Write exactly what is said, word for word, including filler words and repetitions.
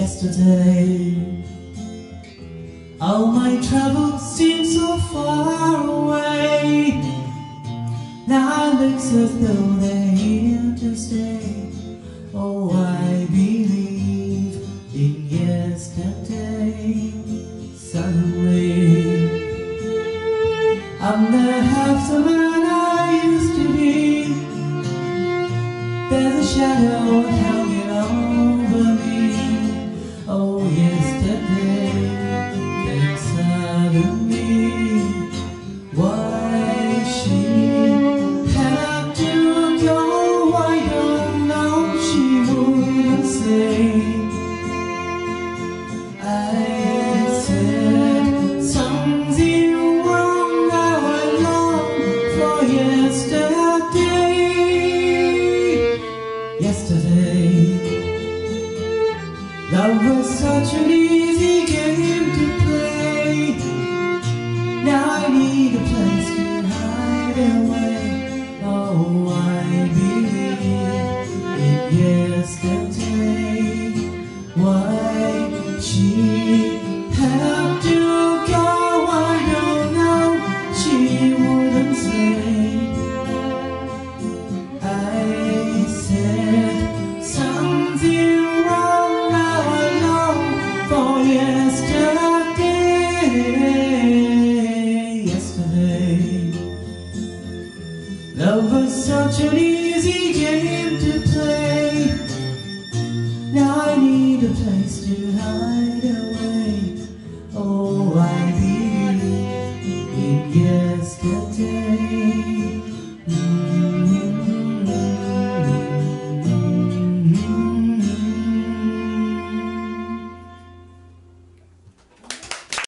yesterday. All my troubles seem so far away. Now it looks as though they're here to stay. Oh, I believe in yesterday. Suddenly I'm not half the man I used to be. There's a shadow hanging over me. Oh, yesterday, inside of me. Why she had to go, I don't know. She wouldn't say. I said something wrong. Now I long for yesterday. Yesterday, love was such an easy game to play. Now I need a place to hide away. Oh, I believe in yesterday. Why she had to go, I don't know. She wouldn't say. I said something wrong. Now I long for yesterday. Yesterday, love was such an easy game to play. Now I need a place to hide.